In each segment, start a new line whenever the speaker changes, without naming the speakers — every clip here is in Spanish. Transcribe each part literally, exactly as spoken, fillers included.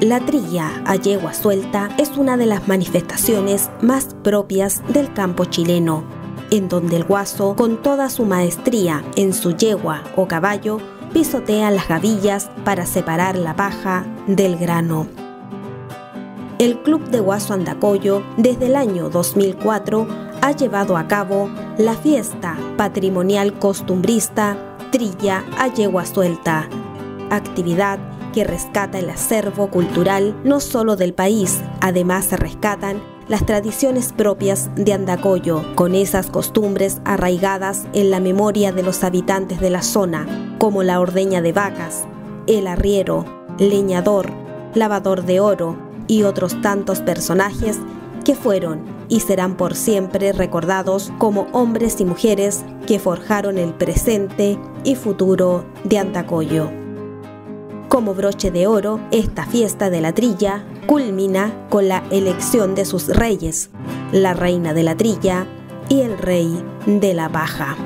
La trilla a yegua suelta es una de las manifestaciones más propias del campo chileno, en donde el guaso, con toda su maestría en su yegua o caballo, pisotea las gavillas para separar la paja del grano. El Club de Guaso Andacollo, desde el año dos mil cuatro, ha llevado a cabo la fiesta patrimonial costumbrista Trilla a Yegua Suelta, actividad que rescata el acervo cultural no solo del país, además se rescatan las tradiciones propias de Andacollo, con esas costumbres arraigadas en la memoria de los habitantes de la zona, como la ordeña de vacas, el arriero, leñador, lavador de oro y otros tantos personajes que fueron y serán por siempre recordados como hombres y mujeres que forjaron el presente y futuro de Andacollo. Como broche de oro, esta fiesta de la trilla culmina con la elección de sus reyes, la reina de la trilla y el rey de la paja.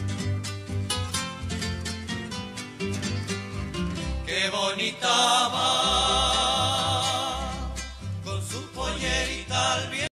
Qué bonita va